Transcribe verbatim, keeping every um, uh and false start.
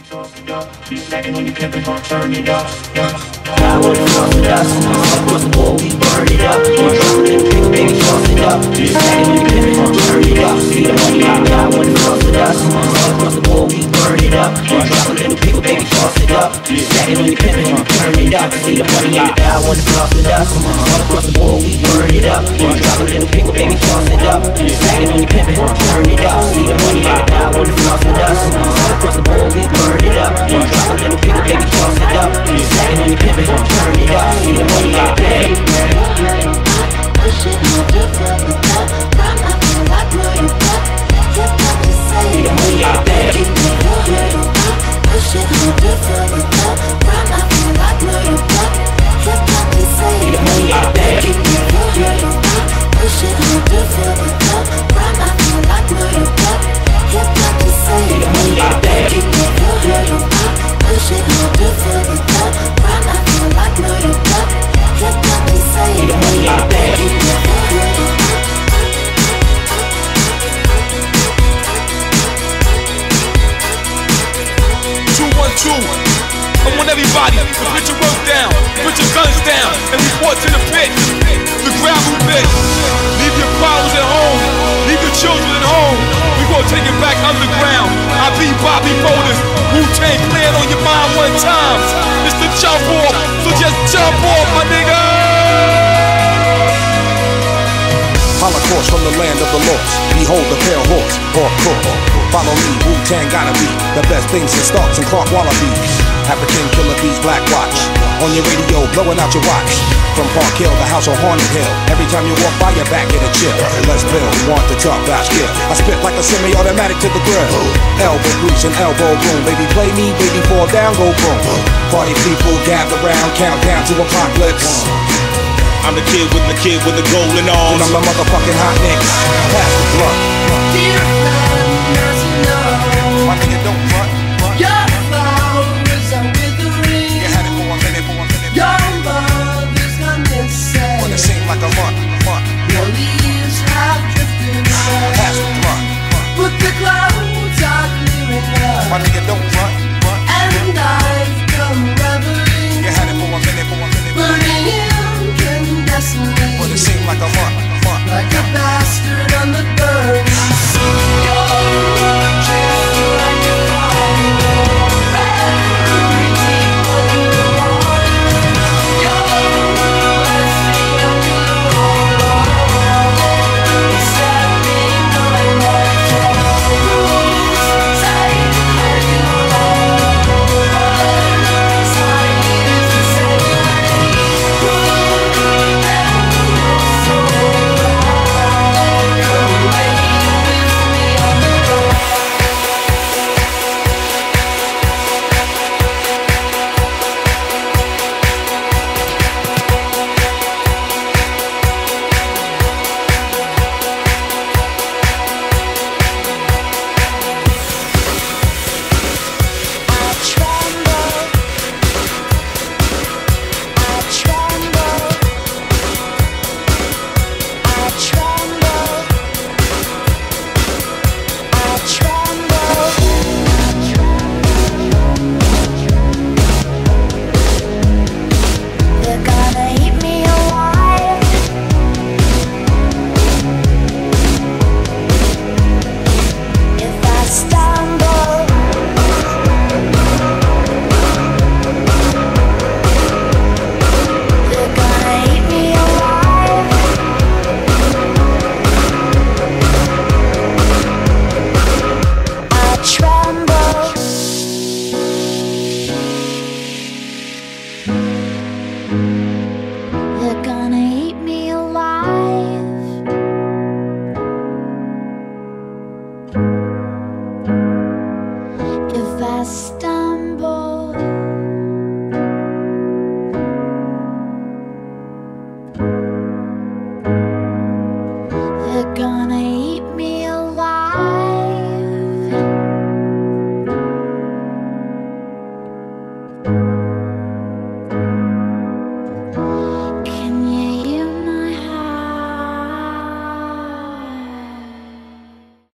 Stacking on your pimpin', gon' turn it up. I wanna toss it up. Across the board, we burn it up. Drop a little bit, baby, toss it up. Stacking on your pimpin', gon' turn it up. See the money out, I wanna toss it up. Across the board, we burn it up. Drop a little bit, baby, toss it up. Stacking on your pimpin', gon' turn it up. See the money out, I wanna toss it up. Across the board, we burn it up. Drop a little bit, baby, toss it up. Stacking on your pimpin', gon' turn it up. See the money out, I wanna toss it up. Across the board, we burn it up. Drop a little bit, baby, toss it up. Stacking on your pimpin', gon' turn it up. See the money out, baby. Push it more different with that. Right now, feel like blow you up. Hip hop is saying, see the money out, baby. Push it more different with that. Right now, feel like blow you up. Hip hop is saying, see the money out, baby. Push it more different with that. Right now, feel like blow you up. Hip hop is saying, see the money out, baby. Push it more different with that. Right now, feel like blow you up. Hip hop is saying, see the money out, baby. Two one two. I want everybody to put your work down, put your guns down, and report to the pit, the gravel pit. Leave your problems at home, leave your children at home. We gonna take it back underground. I be Bobby Boulders, Wu-Tang Clan on your mind one time. It's the jump off, so just jump off, my nigga. Holocaust from the land of the lost. Behold the pale horse, or cook. Follow me, Wu-Tang gotta be the best things in Starks and Clark Wallabies. African killer bees, Black Watch. On your radio, blowing out your watch. From Park Hill, the house on Haunted Hill. Every time you walk by, your back get a chill. Let's build, want to talk about skill. I spit like a semi-automatic to the grill. Elbow grease and elbow room. Baby, play me, baby, fall down, go boom. Party people gather round, count down to apocalypse. I'm the kid with the kid with the golden And arms. I'm the motherfucking hot nigga. Pass the blunt. dear friend, as you know, My nigga don't front, front. your flowers are withering. You had it for a minute, for a minute. Your mother's gone insane. When it seemed like a month, month. Your leaves have drifted away. Pass the blunt, blunt. But the clouds are clearing My up, nigga don't front, front. and I've come reveling, You had it for a minute, for a minute. burning incandescently, When it seemed like a month, month. like a bastard on the burning sea. You're watching like a fire, very deep underwater. You're blessing of the Lord, set me on my toes. Tight as you are, tight as the same. They're gonna eat me alive. If I stumble, they're gonna eat me alive. I tremble. They're gonna eat me alive. If I stop